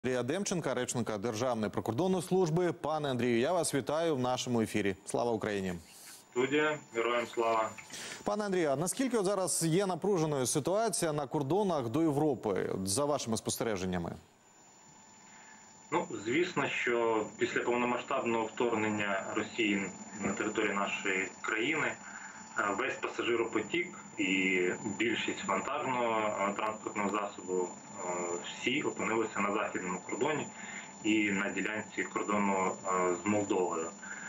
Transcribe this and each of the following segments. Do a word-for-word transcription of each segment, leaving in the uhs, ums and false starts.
Андрія Демченка, речника Державної прикордонної служби. Пане Андрію, я вас вітаю в нашому ефірі. Слава Україні! Студія, героям слава! Пане Андрію, а наскільки от зараз є напруженою ситуація на кордонах до Європи, за вашими спостереженнями? Ну, звісно, що після повномасштабного вторгнення Росії на територію нашої країни весь пасажиропотік і більшість вантажного транспортного засобу всі опинилися на західному кордоні і на ділянці кордону з Молдовою.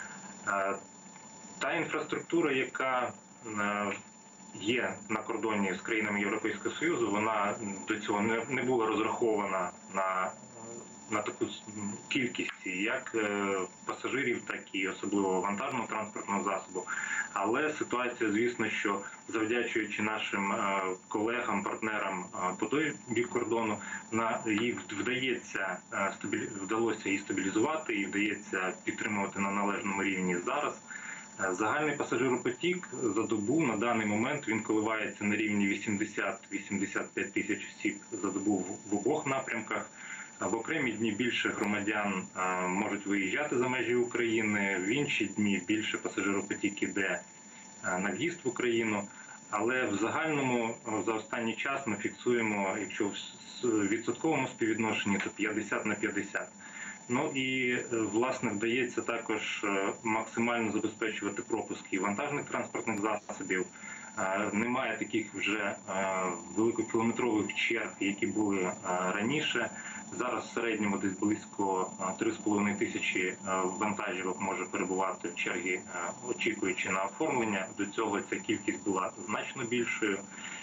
Та інфраструктура, яка є на кордоні з країнами Європейського Союзу, вона до цього не була розрахована на на таку кількість як пасажирів, так і особливо вантажного транспортного засобу. Але ситуація, звісно, що завдячуючи нашим колегам, партнерам по той бік кордону, їх вдається, вдалося і стабілізувати, і вдається підтримувати на належному рівні зараз. Загальний пасажиропотік за добу на даний момент він коливається на рівні вісімдесят - вісімдесят п'ять тисяч осіб за добу в обох напрямках. В окремі дні більше громадян можуть виїжджати за межі України, в інші дні більше пасажиропотік іде на в'їзд в Україну. Але в загальному за останній час ми фіксуємо, якщо в відсотковому співвідношенні, то п'ятдесят на п'ятдесят. Ну і, власне, вдається також максимально забезпечувати пропуски вантажних транспортних засобів. Немає таких вже великокілометрових черг, які були раніше. Зараз в середньому десь близько три з половиною тисячі вантажівок може перебувати в чергі, очікуючи на оформлення. До цього ця кількість була значно більшою.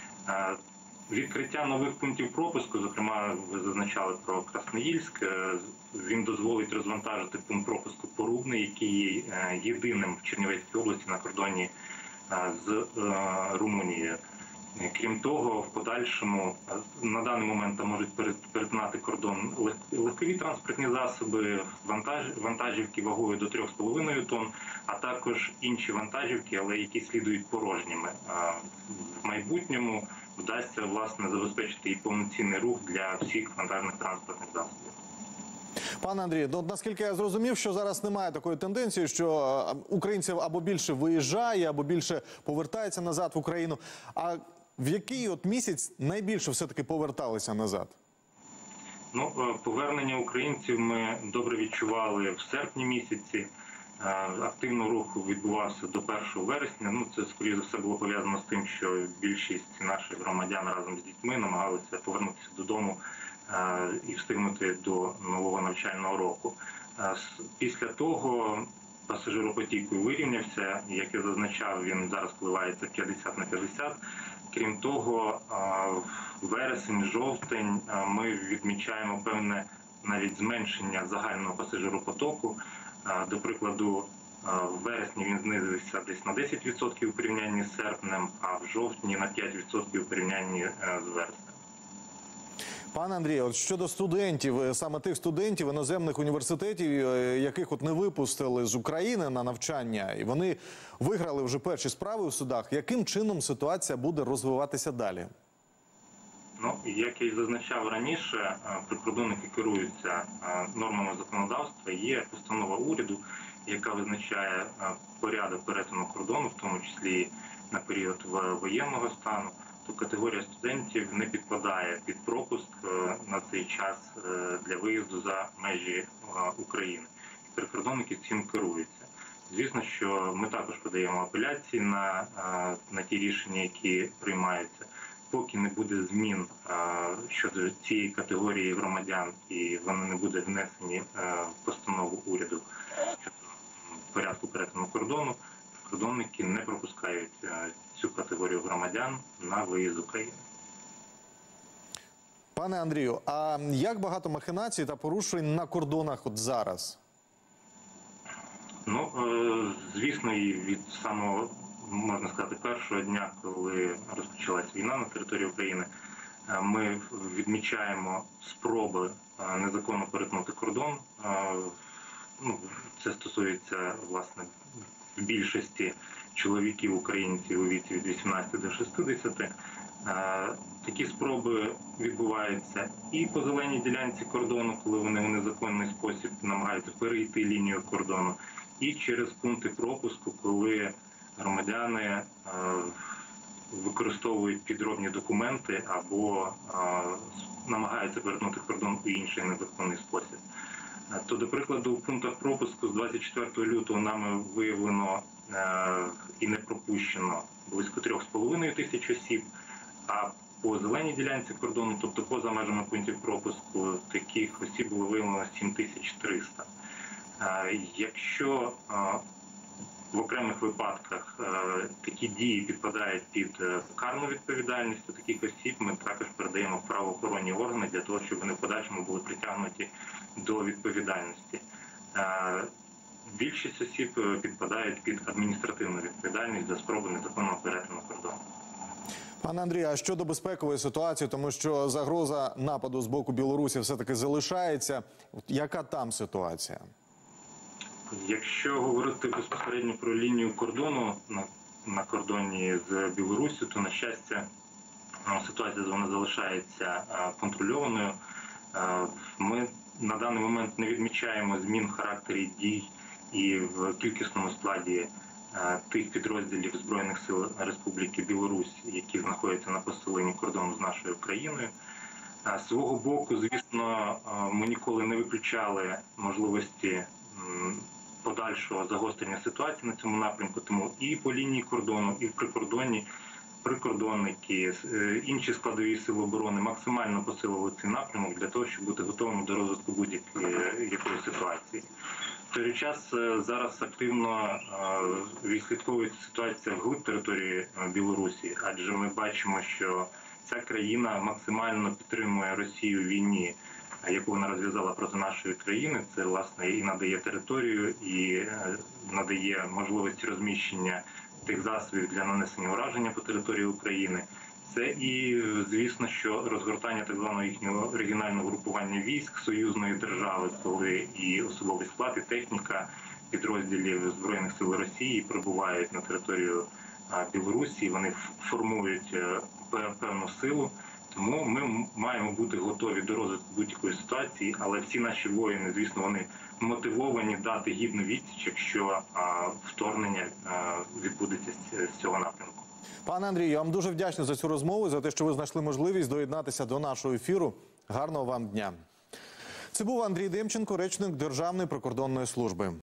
Відкриття нових пунктів пропуску, зокрема, ви зазначали про Красноїльськ, він дозволить розвантажити пункт пропуску Порубний, який є єдиним в Чернівецькій області на кордоні з Румунією. Крім того, в подальшому на даний момент там можуть перетинати кордон легкові транспортні засоби, вантажівки вагою до трьох з половиною тонн, а також інші вантажівки, але які слідують порожніми. В майбутньому вдасться, власне, забезпечити і повноцінний рух для всіх вантажних транспортних засобів. Пане Андрію, ну, наскільки я зрозумів, що зараз немає такої тенденції, що українців або більше виїжджає, або більше повертається назад в Україну. А в який от місяць найбільше все-таки поверталися назад? Ну, повернення українців ми добре відчували в серпні місяці. Активний рух відбувався до першого вересня. Ну, це, скоріше за все, було пов'язано з тим, що більшість наших громадян разом з дітьми намагалися повернутися додому і встигнути до нового навчального року. Після того пасажиропотік вирівнявся, як я зазначав, він зараз коливається п'ятдесят на п'ятдесят. Крім того, вересень, жовтень ми відмічаємо певне навіть зменшення загального пасажиропотоку. До прикладу, в вересні він знизився десь на десять відсотків у порівнянні з серпнем, а в жовтні на п'ять відсотків у порівнянні з вереснем. Пане Андрію, от щодо студентів, саме тих студентів іноземних університетів, яких от не випустили з України на навчання, і вони виграли вже перші справи у судах, яким чином ситуація буде розвиватися далі? Ну, як я і зазначав раніше, прикордонники керуються нормами законодавства. Є постанова уряду, яка визначає порядок перетину кордону, в тому числі на період воєнного стану. То категорія студентів не підпадає під пропуск на цей час для виїзду за межі України. Прикордонники цим керуються. Звісно, що ми також подаємо апеляції на, на ті рішення, які приймаються. Поки не буде змін щодо цієї категорії громадян і вони не будуть внесені в постанову уряду щодо порядку перетину кордону, прикордонники не пропускають цю категорію громадян на виїзд з України. Пане Андрію, а як багато махінацій та порушень на кордонах от зараз? Ну, звісно, і від самого, можна сказати, першого дня, коли розпочалась війна на території України, ми відмічаємо спроби незаконно перетнути кордон. Ну, це стосується, власне, в більшості чоловіків українців у віці від вісімнадцяти до шістдесяти. Такі спроби відбуваються і по зеленій ділянці кордону, коли вони в незаконний спосіб намагаються перейти лінію кордону, і через пункти пропуску, коли громадяни використовують підробні документи або намагаються перетнути кордон у інший незаконний спосіб. То, до прикладу, в пунктах пропуску з двадцять четвертого лютого нами виявлено і не пропущено близько трьох з половиною тисяч осіб, а по зеленій ділянці кордону, тобто поза межами пунктів пропуску, таких осіб було виявлено сім тисяч триста. Якщо в окремих випадках такі дії підпадають під карну відповідальність, то таких осіб ми також передаємо в правоохоронні органи для того, щоб вони в подальшому були притягнуті до відповідальності. Більшість осіб підпадають під адміністративну відповідальність за спроби незаконного перетину кордону. Пане Андрію, а щодо безпекової ситуації, тому що загроза нападу з боку Білорусі все-таки залишається. Яка там ситуація? Якщо говорити безпосередньо про лінію кордону на, на кордоні з Білоруссю, то, на щастя, ситуація вона залишається контрольованою. Ми на даний момент не відмічаємо змін в характері дій і в кількісному складі тих підрозділів Збройних сил Республіки Білорусь, які знаходяться на посиленні кордону з нашою країною. З свого боку, звісно, ми ніколи не виключали можливості подальшого загострення ситуації на цьому напрямку, тому і по лінії кордону, і в прикордонні прикордонники, інші складові сили оборони максимально посилили цей напрямок для того, щоб бути готовими до розвитку будь-якої ситуації. В той час зараз активно відслідковується ситуація вглиб території Білорусі, адже ми бачимо, що ця країна максимально підтримує Росію в війні, яку вона розв'язала проти нашої країни. Це, власне, і надає територію, і надає можливість розміщення тих засобів для нанесення ураження по території України. Це і, звісно, що розгортання так званого їхнього регіонального групування військ союзної держави, коли і особовий склад, і техніка підрозділів Збройних сил Росії прибувають на територію Білорусі, вони формують певну силу. Тому ми маємо бути готові до розвитку будь-якої ситуації, але всі наші воїни, звісно, вони мотивовані дати гідну відсіч, якщо вторгнення відбудеться з цього напрямку. Пане Андрію, я вам дуже вдячний за цю розмову, за те, що ви знайшли можливість доєднатися до нашого ефіру. Гарного вам дня. Це був Андрій Демченко, речник Державної прикордонної служби.